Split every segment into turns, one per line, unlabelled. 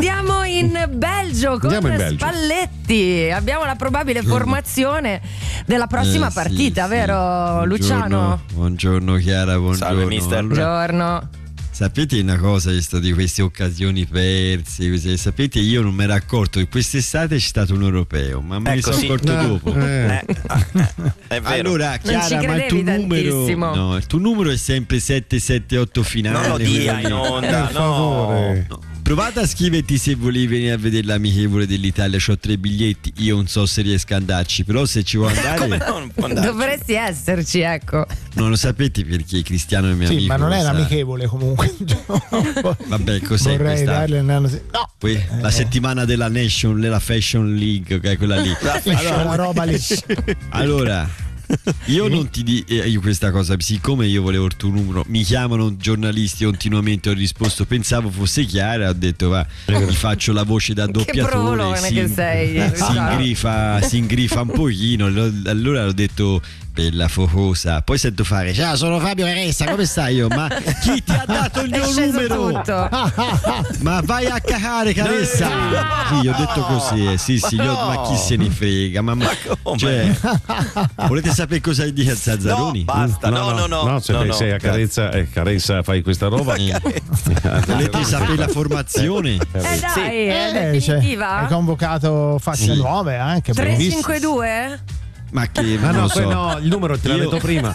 Andiamo in Belgio con Spalletti. Abbiamo la probabile formazione della prossima partita, vero Luciano?
Buongiorno Chiara, buongiorno.
Salve mister.
Buongiorno.
Sapete una cosa di queste occasioni perse? Sapete, io non mi ero accorto che quest'estate c'è stato un europeo, ma me ne sono accorto dopo.
È vero.
Allora, Chiara, ma il tuo numero è sempre 778 finale.
Non lo dia in onda, no.
Provate a scriverti se volevi venire a vedere l'amichevole dell'Italia. C'ho 3 biglietti, io non so se riesco ad andarci, però se ci vuoi andare
dovresti esserci, ecco.
Non lo sapete perché Cristiano è mio amico.
Sì, ma non è l'amichevole comunque.
Vabbè, cos'è
vorrei
questa?
darle no.
Poi la settimana della Fashion League, che è quella lì.
La roba lì.
Allora, io non ti dico io questa cosa, siccome io volevo il tuo numero, mi chiamano giornalisti continuamente, ho risposto, pensavo fosse Chiara, ho detto va, mi faccio la voce da doppiatore,
che sei,
si ingrifa un pochino, allora ho detto bella focosa, poi sento fare ciao, sono Fabio Caressa, come stai? Io, ma chi ti ha dato il mio numero? Ma vai a cacare Caressa. Sì, ho detto così, ma chi se ne frega, ma cioè, volete sapere cosa dice a Zazzaroni?
No, basta, no,
se sei a Caressa fai questa roba.
Volete sapere la formazione?
Dai, è definitiva.
Hai convocato facce nuove anche.
352?
Ma che
no, il numero te l'ho detto prima.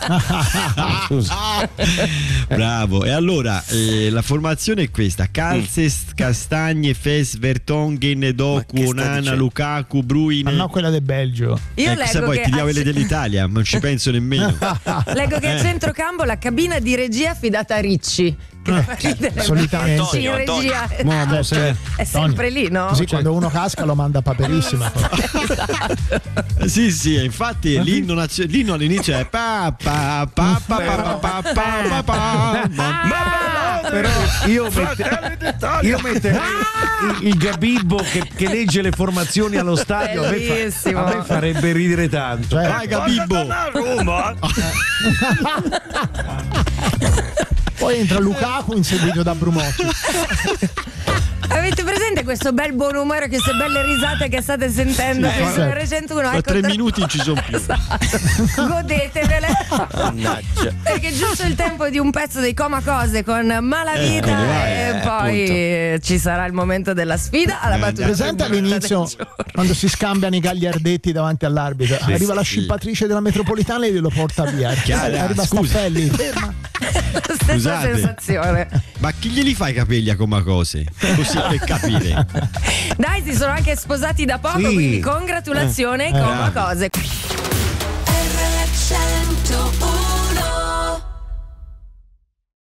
Bravo. E allora la formazione è questa: Calzes, Castagne, Fes, Vertonghen, Doku, Onana, Lukaku, Bruin.
Ma no, quella del Belgio.
Io leggo
poi
che
ti dia quelle dell'Italia, ma non ci penso nemmeno.
Leggo che a centrocampo la cabina di regia affidata a Ricci.
Solitamente
in regia è sempre lì, no?
Così quando uno casca lo manda a Paperissima.
Sì, infatti l'inno all'inizio è pa pa pa pa pa pa pa pa pa.
Però io metterei il Gabibbo che legge le formazioni allo stadio. A me farebbe ridere tanto.
Vai Gabibbo.
Poi entra Lukaku inseguito da Brumotti.
Avete presente questo bel buon umore, queste belle risate che state sentendo sul Recento 1?
Ma 3 minuti non ci sono più.
Godetevele. Perché è giusto il tempo di un pezzo dei Coma Cose con Malavita e poi ci sarà il momento della sfida alla battuta.
Presente all'inizio quando si scambiano i gagliardetti davanti all'arbitro, arriva la scimpatrice della metropolitana e glielo porta via. Arriva Staffelli, ferma.
Stessa sensazione.
Ma chi glieli fa i capelli a Coma Cose? Così per capire.
Dai, si sono anche sposati da poco, quindi congratulazioni ai Coma Cose.
R101